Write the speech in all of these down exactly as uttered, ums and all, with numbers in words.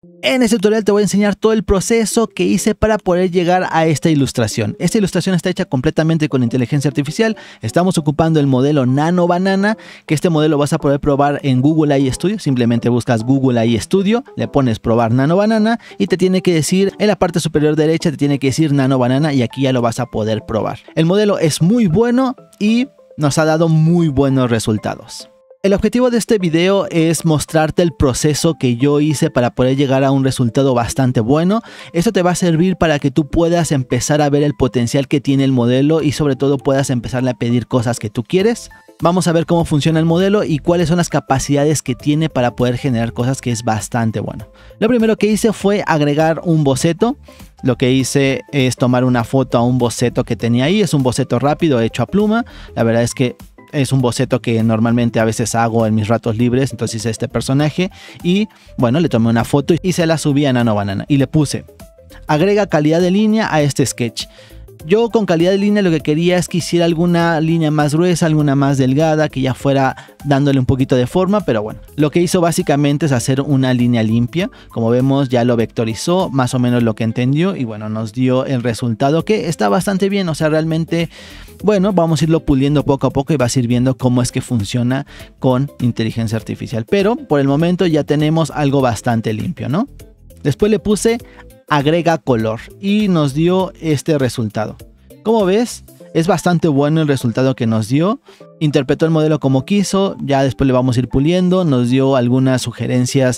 En este tutorial te voy a enseñar todo el proceso que hice para poder llegar a esta ilustración. Esta ilustración está hecha completamente con inteligencia artificial. Estamos ocupando el modelo Nano Banana, que este modelo vas a poder probar en Google A I Studio. Simplemente buscas Google A I Studio, le pones probar Nano Banana y te tiene que decir, en la parte superior derecha te tiene que decir Nano Banana y aquí ya lo vas a poder probar. El modelo es muy bueno y nos ha dado muy buenos resultados. El objetivo de este video es mostrarte el proceso que yo hice para poder llegar a un resultado bastante bueno. Esto te va a servir para que tú puedas empezar a ver el potencial que tiene el modelo y sobre todo puedas empezarle a pedir cosas que tú quieres. Vamos a ver cómo funciona el modelo y cuáles son las capacidades que tiene para poder generar cosas, que es bastante bueno. Lo primero que hice fue agregar un boceto. Lo que hice es tomar una foto a un boceto que tenía ahí. Es un boceto rápido hecho a pluma. La verdad es que es un boceto que normalmente a veces hago en mis ratos libres, entonces hice este personaje y bueno, le tomé una foto y se la subí a Nano Banana y le puse agrega calidad de línea a este sketch. Yo con calidad de línea lo que quería es que hiciera alguna línea más gruesa, alguna más delgada, que ya fuera dándole un poquito de forma, pero bueno, lo que hizo básicamente es hacer una línea limpia. Como vemos ya lo vectorizó, más o menos lo que entendió y bueno, nos dio el resultado que está bastante bien. O sea, realmente, bueno, vamos a irlo puliendo poco a poco y vas a ir viendo cómo es que funciona con inteligencia artificial. Pero por el momento ya tenemos algo bastante limpio, ¿no? Después le puse agrega color y nos dio este resultado. Como ves, es bastante bueno el resultado que nos dio. Interpretó el modelo como quiso, ya después le vamos a ir puliendo. Nos dio algunas sugerencias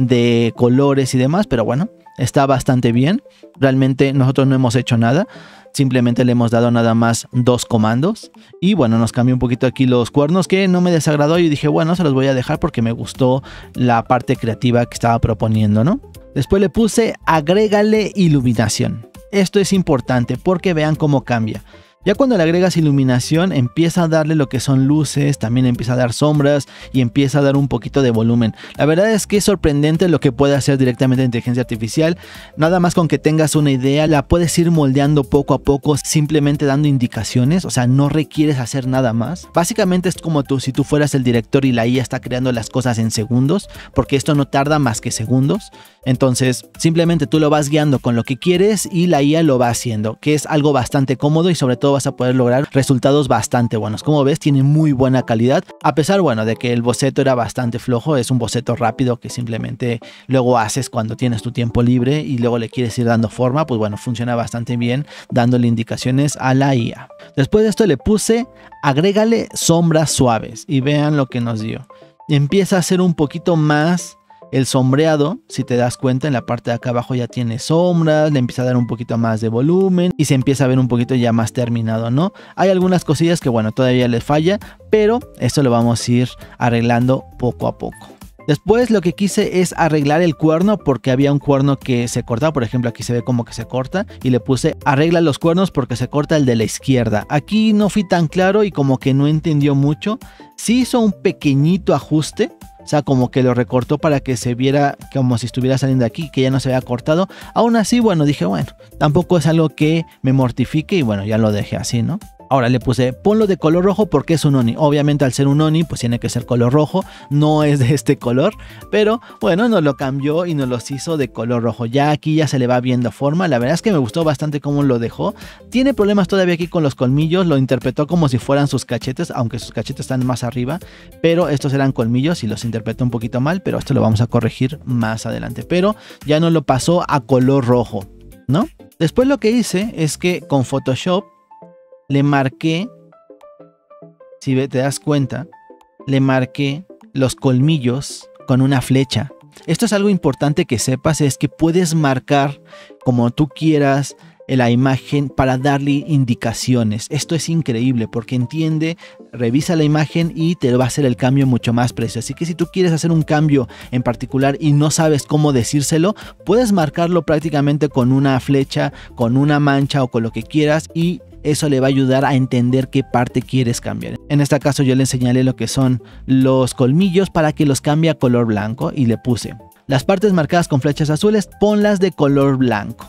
de colores y demás, pero bueno, está bastante bien. Realmente nosotros no hemos hecho nada. Simplemente le hemos dado nada más dos comandos. Y bueno, nos cambió un poquito aquí los cuernos, que no me desagradó. Y dije, bueno, se los voy a dejar porque me gustó la parte creativa que estaba proponiendo, ¿no? Después le puse agrégale iluminación. Esto es importante porque vean cómo cambia. Ya cuando le agregas iluminación empieza a darle lo que son luces, también empieza a dar sombras y empieza a dar un poquito de volumen. La verdad es que es sorprendente lo que puede hacer directamente la inteligencia artificial. Nada más con que tengas una idea, la puedes ir moldeando poco a poco simplemente dando indicaciones. O sea, no requieres hacer nada más. Básicamente es como tú, si tú fueras el director y la I A está creando las cosas en segundos, porque esto no tarda más que segundos. Entonces simplemente tú lo vas guiando con lo que quieres y la I A lo va haciendo, que es algo bastante cómodo y sobre todo vas a poder lograr resultados bastante buenos. Como ves, tiene muy buena calidad, a pesar, bueno, de que el boceto era bastante flojo. Es un boceto rápido que simplemente luego haces cuando tienes tu tiempo libre y luego le quieres ir dando forma. Pues bueno, funciona bastante bien dándole indicaciones a la I A. Después de esto le puse agrégale sombras suaves y vean lo que nos dio. Empieza a hacer un poquito más el sombreado. Si te das cuenta, en la parte de acá abajo ya tiene sombras, le empieza a dar un poquito más de volumen y se empieza a ver un poquito ya más terminado, ¿no? Hay algunas cosillas que bueno, todavía le falla, pero esto lo vamos a ir arreglando poco a poco. Después lo que quise es arreglar el cuerno porque había un cuerno que se cortaba. Por ejemplo, aquí se ve como que se corta y le puse arregla los cuernos porque se corta el de la izquierda. Aquí no fui tan claro y como que no entendió mucho. Sí hizo un pequeñito ajuste. O sea, como que lo recortó para que se viera como si estuviera saliendo de aquí, que ya no se había cortado. Aún así, bueno, dije, bueno, tampoco es algo que me mortifique y bueno, ya lo dejé así, ¿no? Ahora le puse ponlo de color rojo porque es un Oni. Obviamente al ser un Oni pues tiene que ser color rojo. No es de este color. Pero bueno, nos lo cambió y nos los hizo de color rojo. Ya aquí ya se le va viendo forma. La verdad es que me gustó bastante cómo lo dejó. Tiene problemas todavía aquí con los colmillos. Lo interpretó como si fueran sus cachetes. Aunque sus cachetes están más arriba. Pero estos eran colmillos y los interpretó un poquito mal. Pero esto lo vamos a corregir más adelante. Pero ya no lo pasó a color rojo, ¿no? Después lo que hice es que con Photoshop le marqué, si te das cuenta, le marqué los colmillos con una flecha. Esto es algo importante que sepas, es que puedes marcar como tú quieras la imagen para darle indicaciones. Esto es increíble porque entiende, revisa la imagen y te va a hacer el cambio mucho más preciso. Así que si tú quieres hacer un cambio en particular y no sabes cómo decírselo, puedes marcarlo prácticamente con una flecha, con una mancha o con lo que quieras y eso le va a ayudar a entender qué parte quieres cambiar. En este caso yo le señalé lo que son los colmillos para que los cambie a color blanco y le puse las partes marcadas con flechas azules, ponlas de color blanco.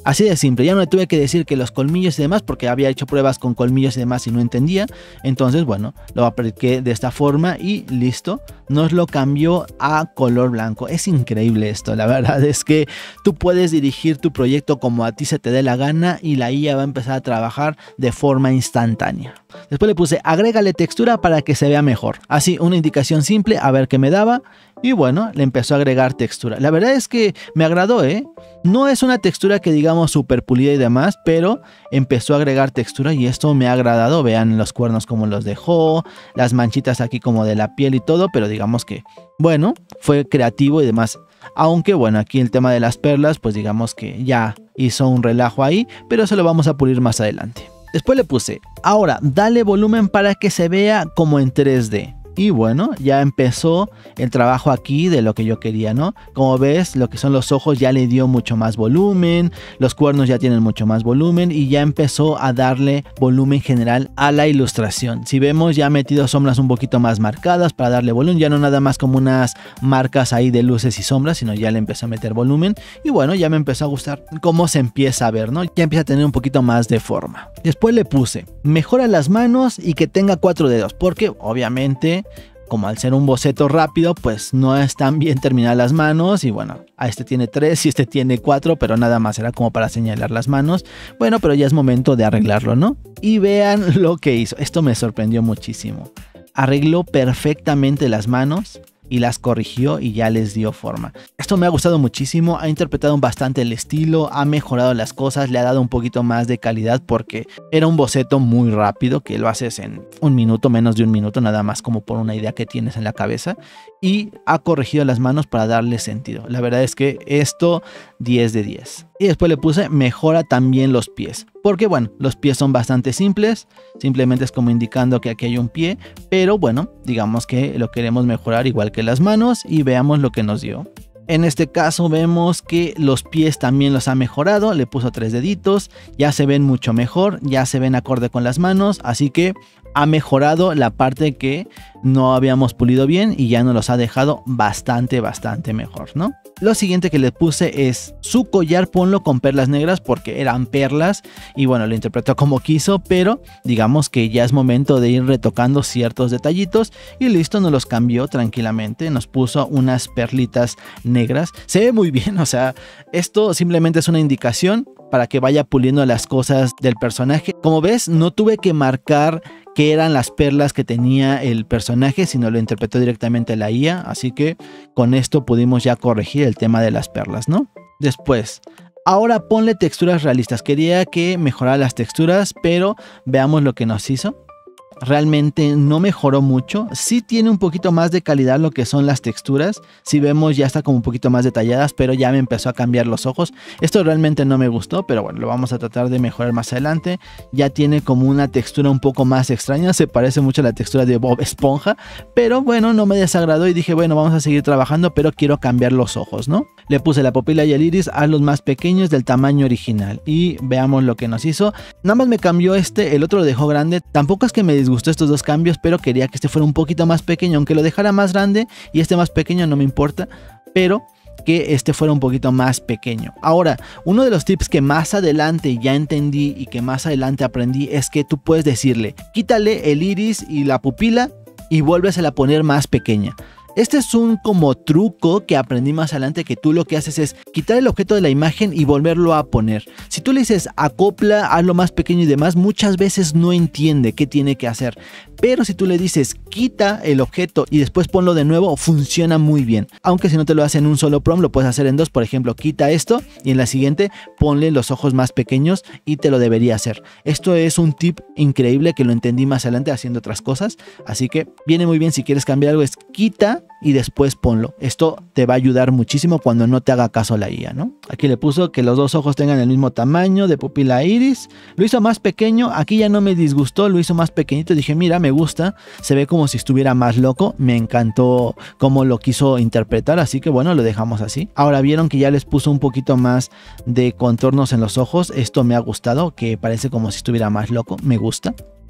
Así de simple, ya no le tuve que decir que los colmillos y demás porque había hecho pruebas con colmillos y demás y no entendía. Entonces, bueno, lo apliqué de esta forma y listo, nos lo cambió a color blanco. Es increíble esto, la verdad es que tú puedes dirigir tu proyecto como a ti se te dé la gana y la I A va a empezar a trabajar de forma instantánea. Después le puse agrégale textura para que se vea mejor. Así, una indicación simple, a ver qué me daba. Y bueno, le empezó a agregar textura. La verdad es que me agradó, ¿eh? No es una textura que digamos súper pulida y demás, pero empezó a agregar textura y esto me ha agradado. Vean los cuernos como los dejó, las manchitas aquí como de la piel y todo, pero digamos que, bueno, fue creativo y demás. Aunque bueno, aquí el tema de las perlas, pues digamos que ya hizo un relajo ahí, pero eso lo vamos a pulir más adelante. Después le puse, ahora dale volumen para que se vea como en tres D. Y bueno, ya empezó el trabajo aquí de lo que yo quería, ¿no? Como ves, lo que son los ojos ya le dio mucho más volumen, los cuernos ya tienen mucho más volumen y ya empezó a darle volumen general a la ilustración. Si vemos, ya ha metido sombras un poquito más marcadas para darle volumen, ya no nada más como unas marcas ahí de luces y sombras, sino ya le empezó a meter volumen. Y bueno, ya me empezó a gustar cómo se empieza a ver, ¿no? Ya empieza a tener un poquito más de forma. Después le puse, mejora las manos y que tenga cuatro dedos, porque obviamente, como al ser un boceto rápido, pues no están bien terminadas las manos. Y bueno, a este tiene tres y este tiene cuatro, pero nada más era como para señalar las manos. Bueno, pero ya es momento de arreglarlo, ¿no? Y vean lo que hizo. Esto me sorprendió muchísimo. Arregló perfectamente las manos y las corrigió y ya les dio forma. Esto me ha gustado muchísimo, ha interpretado bastante el estilo, ha mejorado las cosas, le ha dado un poquito más de calidad porque era un boceto muy rápido que lo haces en un minuto, menos de un minuto, nada más como por una idea que tienes en la cabeza, y ha corregido las manos para darle sentido. La verdad es que esto diez de diez. Y después le puse mejora también los pies, porque bueno, los pies son bastante simples, simplemente es como indicando que aquí hay un pie, pero bueno, digamos que lo queremos mejorar igual que las manos y veamos lo que nos dio. En este caso vemos que los pies también los ha mejorado, le puso tres deditos, ya se ven mucho mejor, ya se ven acorde con las manos, así que ha mejorado la parte que no habíamos pulido bien y ya nos los ha dejado bastante, bastante mejor, ¿no? Lo siguiente que le puse es su collar ponlo con perlas negras porque eran perlas y bueno, lo interpretó como quiso, pero digamos que ya es momento de ir retocando ciertos detallitos y listo, nos los cambió tranquilamente, nos puso unas perlitas negras, se ve muy bien, o sea, esto simplemente es una indicación para que vaya puliendo las cosas del personaje. Como ves, no tuve que marcar qué eran las perlas que tenía el personaje, sino lo interpretó directamente la I A, así que con esto pudimos ya corregir el tema de las perlas, ¿no? Después, ahora ponle texturas realistas. Quería que mejorara las texturas, pero veamos lo que nos hizo. Realmente no mejoró mucho, sí tiene un poquito más de calidad lo que son las texturas, si vemos ya está como un poquito más detalladas, pero ya me empezó a cambiar los ojos. Esto realmente no me gustó, pero bueno, lo vamos a tratar de mejorar más adelante. Ya tiene como una textura un poco más extraña, se parece mucho a la textura de Bob Esponja, pero bueno, no me desagradó y dije, bueno, vamos a seguir trabajando, pero quiero cambiar los ojos, ¿no? Le puse la pupila y el iris a los más pequeños del tamaño original y veamos lo que nos hizo. Nada más me cambió este, el otro lo dejó grande, tampoco es que me gustó estos dos cambios, pero quería que este fuera un poquito más pequeño, aunque lo dejara más grande y este más pequeño no me importa, pero que este fuera un poquito más pequeño. Ahora, uno de los tips que más adelante ya entendí y que más adelante aprendí es que tú puedes decirle, quítale el iris y la pupila y vuélvesela a poner más pequeña. Este es un como truco que aprendí más adelante, que tú lo que haces es quitar el objeto de la imagen y volverlo a poner. Si tú le dices acopla, hazlo más pequeño y demás, muchas veces no entiende qué tiene que hacer. Pero si tú le dices quita el objeto y después ponlo de nuevo, funciona muy bien. Aunque si no te lo hace en un solo prompt, lo puedes hacer en dos. Por ejemplo, quita esto y en la siguiente ponle los ojos más pequeños y te lo debería hacer. Esto es un tip increíble que lo entendí más adelante haciendo otras cosas. Así que viene muy bien si quieres cambiar algo, es quita y después ponlo. Esto te va a ayudar muchísimo cuando no te haga caso la I A, ¿no? Aquí le puso que los dos ojos tengan el mismo tamaño de pupila iris. Lo hizo más pequeño. Aquí ya no me disgustó. Lo hizo más pequeñito. Dije, mira, me gusta. Se ve como si estuviera más loco. Me encantó cómo lo quiso interpretar. Así que bueno, lo dejamos así. Ahora vieron que ya les puso un poquito más de contornos en los ojos. Esto me ha gustado, que parece como si estuviera más loco. Me gusta.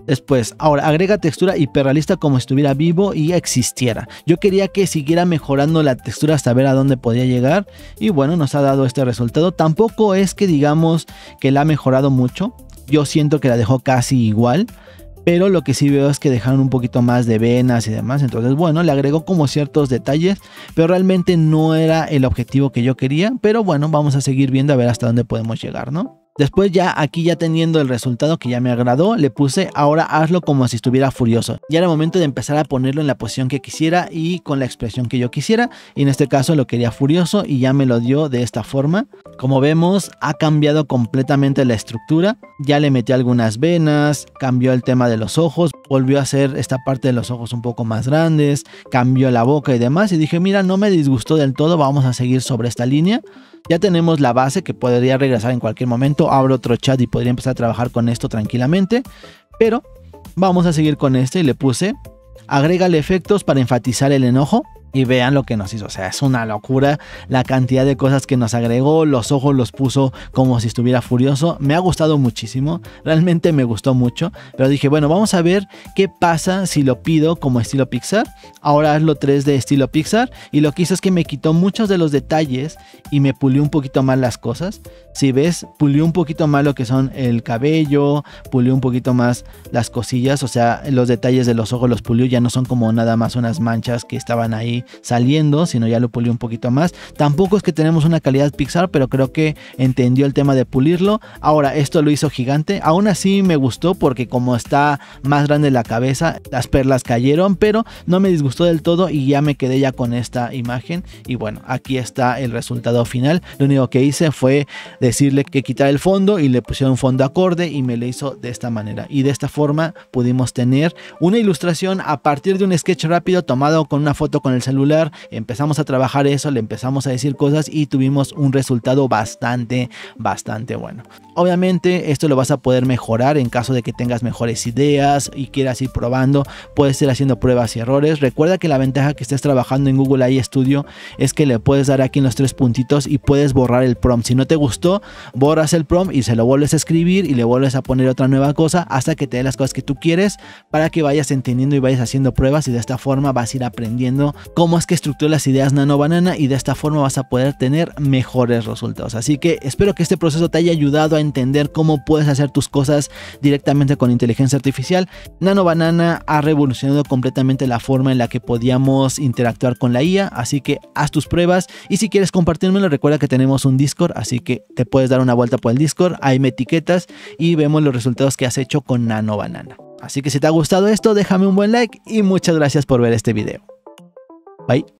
Después, ahora agrega textura hiperrealista como si estuviera vivo y existiera. Yo quería que siguiera mejorando la textura hasta ver a dónde podía llegar. Y bueno, nos ha dado este resultado. Tampoco es que digamos que la ha mejorado mucho. Yo siento que la dejó casi igual. Pero lo que sí veo es que dejaron un poquito más de venas y demás. Entonces, bueno, le agregó como ciertos detalles. Pero realmente no era el objetivo que yo quería. Pero bueno, vamos a seguir viendo a ver hasta dónde podemos llegar, ¿no? Después ya aquí ya teniendo el resultado que ya me agradó, le puse ahora hazlo como si estuviera furioso. Ya era momento de empezar a ponerlo en la posición que quisiera y con la expresión que yo quisiera. Y en este caso lo quería furioso y ya me lo dio de esta forma. Como vemos ha cambiado completamente la estructura. Ya le metí algunas venas, cambió el tema de los ojos, volvió a hacer esta parte de los ojos un poco más grandes, cambió la boca y demás. Y dije, mira, no me disgustó del todo, vamos a seguir sobre esta línea. Ya tenemos la base que podría regresar en cualquier momento. Abro otro chat y podría empezar a trabajar con esto tranquilamente. Pero vamos a seguir con este y le puse agrégale efectos para enfatizar el enojo. Y vean lo que nos hizo, o sea, es una locura la cantidad de cosas que nos agregó. Los ojos los puso como si estuviera furioso. Me ha gustado muchísimo, realmente me gustó mucho. Pero dije, bueno, vamos a ver qué pasa si lo pido como estilo Pixar. Ahora hazlo tres D estilo Pixar. Y lo que hizo es que me quitó muchos de los detalles y me pulió un poquito más las cosas. Si ves, pulió un poquito más lo que son el cabello, pulió un poquito más las cosillas. O sea, los detalles de los ojos los pulió, ya no son como nada más unas manchas que estaban ahí saliendo, sino ya lo pulió un poquito más. Tampoco es que tenemos una calidad Pixar, pero creo que entendió el tema de pulirlo. Ahora esto lo hizo gigante, aún así me gustó porque como está más grande la cabeza, las perlas cayeron, pero no me disgustó del todo y ya me quedé ya con esta imagen. Y bueno, aquí está el resultado final. Lo único que hice fue decirle que quitara el fondo y le pusieron un fondo acorde y me lo hizo de esta manera. Y de esta forma pudimos tener una ilustración a partir de un sketch rápido tomado con una foto con el celular. Empezamos a trabajar eso, le empezamos a decir cosas y tuvimos un resultado bastante, bastante bueno. Obviamente esto lo vas a poder mejorar en caso de que tengas mejores ideas y quieras ir probando. Puedes ir haciendo pruebas y errores. Recuerda que la ventaja que estés trabajando en Google A I Studio es que le puedes dar aquí en los tres puntitos y puedes borrar el prompt. Si no te gustó, borras el prompt y se lo vuelves a escribir y le vuelves a poner otra nueva cosa hasta que te dé las cosas que tú quieres, para que vayas entendiendo y vayas haciendo pruebas, y de esta forma vas a ir aprendiendo cómo es que estructura las ideas Nano Banana, y de esta forma vas a poder tener mejores resultados. Así que espero que este proceso te haya ayudado a entender cómo puedes hacer tus cosas directamente con inteligencia artificial. Nano Banana ha revolucionado completamente la forma en la que podíamos interactuar con la I A, así que haz tus pruebas y si quieres compartírmelo, recuerda que tenemos un Discord, así que te puedes dar una vuelta por el Discord, ahí me etiquetas y vemos los resultados que has hecho con Nano Banana. Así que si te ha gustado esto, déjame un buen like y muchas gracias por ver este video. Bye.